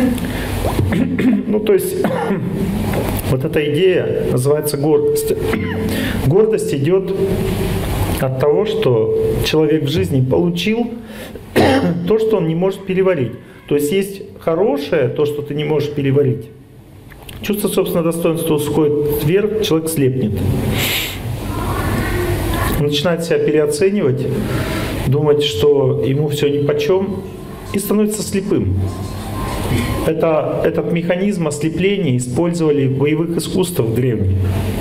Ну, то есть, вот эта идея называется гордость. Гордость идет от того, что человек в жизни получил то, что он не может переварить. То есть есть хорошее, то, что ты не можешь переварить. Чувство собственного достоинства сходит вверх, человек слепнет. Он начинает себя переоценивать, думать, что ему все нипочем, и становится слепым. Этот механизм ослепления использовали в боевых искусствах древних.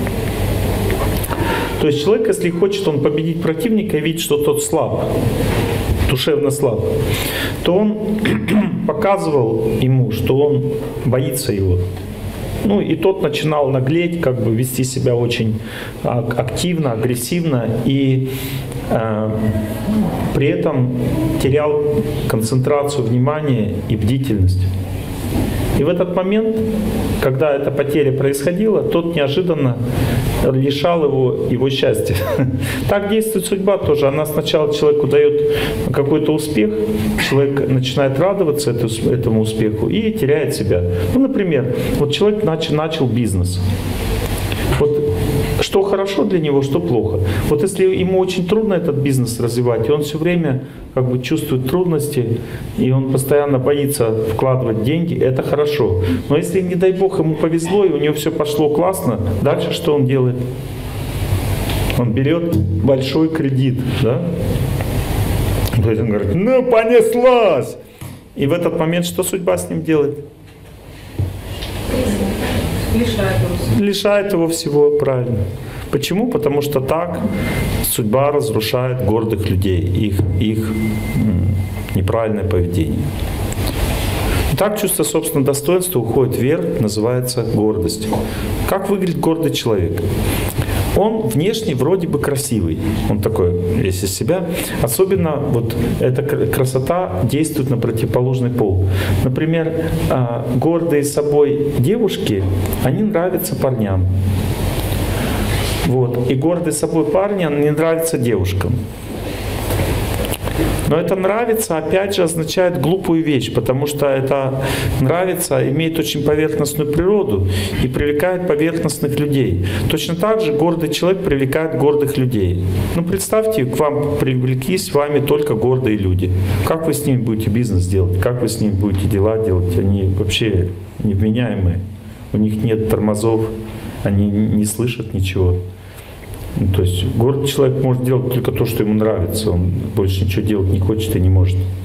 То есть человек, если хочет он победить противника и видит, что тот слаб, душевно слаб, то он показывал ему, что он боится его. Ну и тот начинал наглеть, как бы вести себя очень активно, агрессивно и при этом терял концентрацию внимания и бдительность. И в этот момент, когда эта потеря происходила, тот неожиданно лишал его счастья. Так действует судьба тоже. Она сначала человеку дает какой-то успех, человек начинает радоваться этому успеху и теряет себя. Ну, например, вот человек начал бизнес. Вот что хорошо для него, что плохо. Вот если ему очень трудно этот бизнес развивать, и он все время как бы чувствует трудности, и он постоянно боится вкладывать деньги, это хорошо. Но если, не дай бог, ему повезло, и у него все пошло классно, дальше что он делает? Он берет большой кредит, да? То есть он говорит, ну понеслась! И в этот момент что судьба с ним делает? Лишает его всего, правильно. Почему? Потому что так судьба разрушает гордых людей, их неправильное поведение. И так чувство собственного достоинства уходит вверх, называется гордость. Как выглядит гордый человек? Он внешне вроде бы красивый, он такой весь из себя. Особенно вот эта красота действует на противоположный пол. Например, гордые собой девушки, они нравятся парням. Вот. И гордые собой парни не нравятся девушкам. Но это нравится, опять же, означает глупую вещь, потому что это нравится, имеет очень поверхностную природу и привлекает поверхностных людей. Точно так же гордый человек привлекает гордых людей. Ну представьте, к вам привлеклись с вами только гордые люди. Как вы с ними будете бизнес делать? Как вы с ними будете дела делать? Они вообще невменяемые. У них нет тормозов, они не слышат ничего. То есть гордый человек может делать только то, что ему нравится. Он больше ничего делать не хочет и не может.